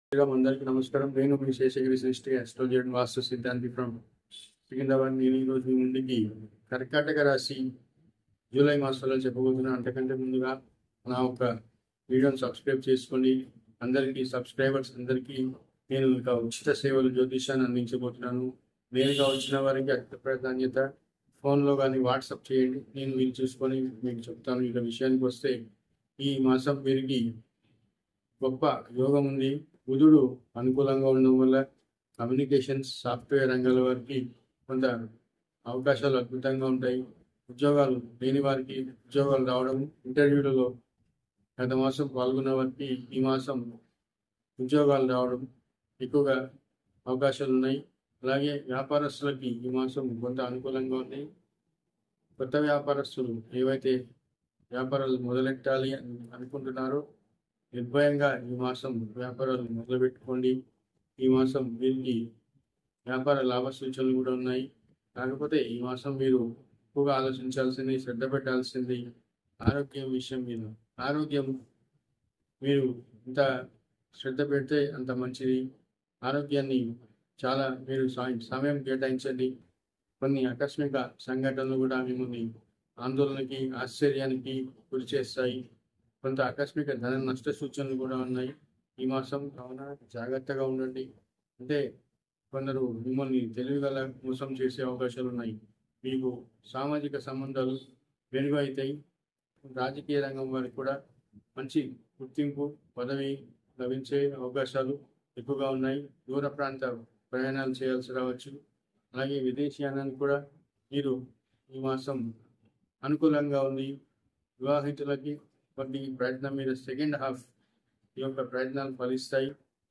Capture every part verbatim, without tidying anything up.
శ్రీరామ్ అందరికీ నమస్కారం. నేను మీ శేషగిరి సృష్టి అస్ట్రోలజీ వాస్తు సిద్ధాంతి ఫ్రమ్ సికింద్రాబాద్. నేను ఈరోజు మీ ముందుకి కర్కాటక రాశి జూలై మాసంలో చెప్పబోతున్నాను. అంతకంటే ముందుగా నా ఒక వీడియోని సబ్స్క్రైబ్ చేసుకోండి. అందరికీ సబ్స్క్రైబర్స్ అందరికీ నేను ఇక ఉచిత సేవలు జ్యోతిషాన్ని అందించబోతున్నాను. నేరుగా వచ్చిన వారికి అత్యంత ప్రాధాన్యత. ఫోన్లో కానీ వాట్సాప్ చేయండి, నేను మీరు చూసుకొని మీకు చెప్తాను. ఇక విషయానికి వస్తే ఈ మాసం వీరికి గొప్ప యోగం ఉంది. బుధుడు అనుకూలంగా ఉండడం వల్ల కమ్యూనికేషన్స్ సాఫ్ట్వేర్ రంగాల వారికి కొంత అవకాశాలు అద్భుతంగా ఉంటాయి. ఉద్యోగాలు లేని వారికి ఉద్యోగాలు రావడం, ఇంటర్వ్యూలలో గత మాసం పాల్గొన్న వారికి ఈ మాసం ఉద్యోగాలు రావడం ఎక్కువగా అవకాశాలు ఉన్నాయి. అలాగే వ్యాపారస్తులకి ఈ మాసం కొంత అనుకూలంగా ఉన్నాయి. కొత్త వ్యాపారస్తులు ఏవైతే వ్యాపారాలు మొదలెట్టాలి అని అనుకుంటున్నారో నిర్భయంగా ఈ మాసం వ్యాపారాలు మొదలుపెట్టుకోండి. ఈ మాసం వీరికి వ్యాపార లాభ సూచనలు కూడా ఉన్నాయి. కాకపోతే ఈ మాసం మీరు ఎక్కువగా ఆలోచించాల్సింది, శ్రద్ధ పెట్టాల్సింది ఆరోగ్యం విషయం మీద. ఆరోగ్యం మీరు ఇంత శ్రద్ధ పెడితే అంత మంచిది. ఆరోగ్యాన్ని చాలా మీరు సమయం కేటాయించండి. కొన్ని ఆకస్మిక సంఘటనలు కూడా మిమ్మల్ని ఆందోళనకి, ఆశ్చర్యానికి గురి చేస్తాయి. కొంత ఆకస్మిక ధన నష్ట సూచనలు కూడా ఉన్నాయి ఈ మాసం. కావున జాగ్రత్తగా ఉండండి. అంటే కొందరు మిమ్మల్ని తెలివిగల మోసం చేసే అవకాశాలు ఉన్నాయి. మీకు సామాజిక సంబంధాలు మెరుగు అవుతాయి. రాజకీయ రంగం వారికి కూడా మంచి గుర్తింపు, పదవి లభించే అవకాశాలు ఎక్కువగా ఉన్నాయి. దూర ప్రాంత ప్రయాణాలు చేయాల్సి రావచ్చు. అలాగే విదేశీయానానికి కూడా మీరు ఈ మాసం అనుకూలంగా ఉంది. వివాహితులకి కొన్ని ప్రయత్నం మీద సెకండ్ హాఫ్ ఈ యొక్క ప్రయత్నాలు ఫలిస్తాయి.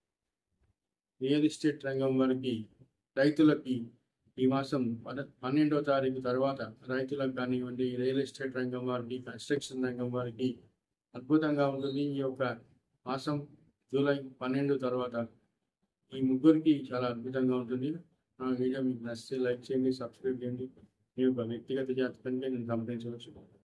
రియల్ ఎస్టేట్ రంగం వారికి, రైతులకి ఈ మాసం పన్నెండవ తారీఖు తర్వాత రైతులకు కానివ్వండి, రియల్ ఎస్టేట్ రంగం వారికి, కన్స్ట్రక్షన్ రంగం వారికి అద్భుతంగా ఉంటుంది. ఈ యొక్క మాసం జూలై పన్నెండు తర్వాత ఈ ముగ్గురికి చాలా అద్భుతంగా ఉంటుంది. నా వీడియో మీకు నచ్చితే లైక్ చేయండి, సబ్స్క్రైబ్ చేయండి. మీ యొక్క వ్యక్తిగత జాతకంగా నేను సంప్రదించవచ్చు.